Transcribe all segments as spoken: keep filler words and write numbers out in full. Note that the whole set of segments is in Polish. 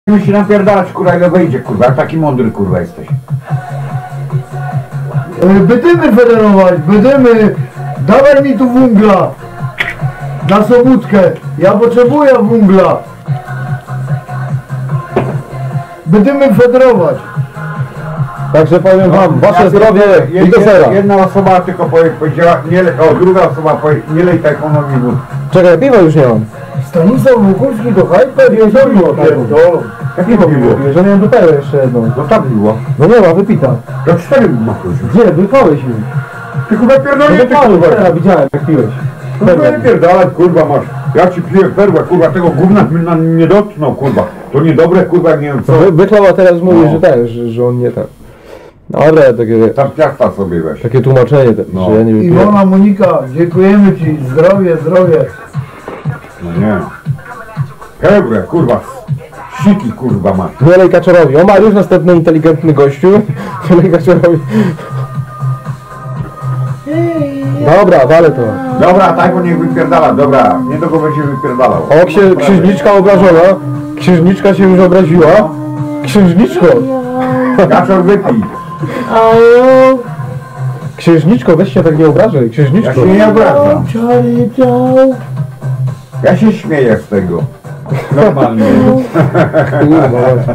Musimy się napierdalać, kurwa, ile wejdzie, kurwa, jak taki mądry, kurwa, jesteś. Będziemy federować, będziemy. Dawaj mi tu wungla. Na sobótkę. Ja potrzebuję wungla. Będziemy federować. Także powiem wam, wasze Ja zdrowie pierdolę, i do jedna, zera. jedna osoba tylko powie, powiedziała, nie le, o, druga osoba powie, nie lej tak ekonomii wód. Czekaj, piwa już nie mam. Stanisław Wokulski to hyper jest piwo. Jakiego piwo? Że miałem dopiero jeszcze jedną. No tak było. No nie ma, wypita. To cztery ma kluczyć. Gdzie? Wypałeś mi. Ty kurwa pierdolę, No ty wypałeś, kurwa. teraz widziałem jak piłeś. No to nie pierdalać, kurwa, masz. Ja ci piję perłę, kurwa, tego gówna mnie na- nie dotknął, kurwa. To niedobre, kurwa, jak nie wiem co. Wy, Wyklawa teraz mówi, No. że ten, że, że on nie ten. Dobra, takie, Tam piasta sobie weź. takie tłumaczenie, te, No. że ja nie wiem. Iwona, Monika, dziękujemy ci. Zdrowie, zdrowie. No nie. Hebre, kurwa. Siki, kurwa, masz. Nie lej Kaczorowi. O, Mariusz, następny inteligentny gościu. Nie lej Kaczorowi. Dobra, wale to. Dobra, tak, bo niech wypierdala, dobra. Nie do go będzie wypierdalał. O, księ, księżniczka obrażona. Księżniczka się już obraziła. Księżniczko. Kaczor wypij. Księżniczko, weź się tak nie obrażaj. Ja Księżniczko. się nie obrażam. Charlie Down. Ja się śmieję z tego. Normalnie. Kurwa.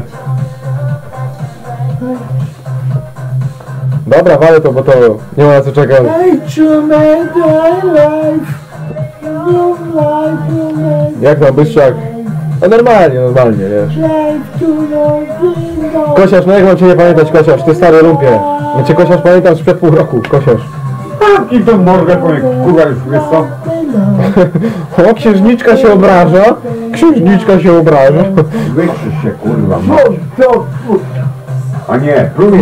Dobra, wale to, bo to nie ma na co czekać. I to make my life. New life, new life. Jak tam Byszczak? No normalnie, normalnie, wiesz. Life to no Kosiarz, no jak mam cię nie pamiętać, Kosiarz, ty stary lumpie. Ja cię, Kosiarz, pamiętam sprzed pół roku, Kosiarz. I tą mordę powiem, kurwa, już wiesz co? O, księżniczka się obraża. Księżniczka się obraża. Wykrzyż się, kurwa, no. To, to, A nie, próbuję.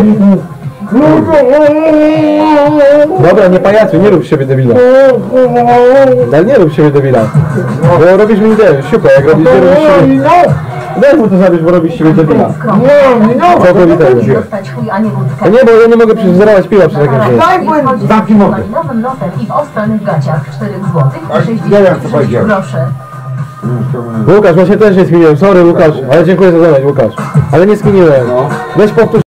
Dobra, nie pajacuj, nie rób z siebie debila. Ale nie rób z siebie debila. Bo robisz mi ideę, siupa, jak robisz, nie robisz z siebie... Daj mu to zabić, bo robisz z siebie debila. Całkowitego. Dostać chuj, a nie wódkę. No nie, bo ja nie mogę przyzorować piwa przy takim czymś. Zamknij mordę. Nowym lotem i w ostranych gaciach cztery złote A i nie wiem, co sześćdziesiąt sześć powiedziałeś. groszy. Łukasz, właśnie też nie skminiłem, sorry Łukasz, ale dziękuję za zadanie, Łukasz. Ale nie skminiłem. No. Weź powtórz.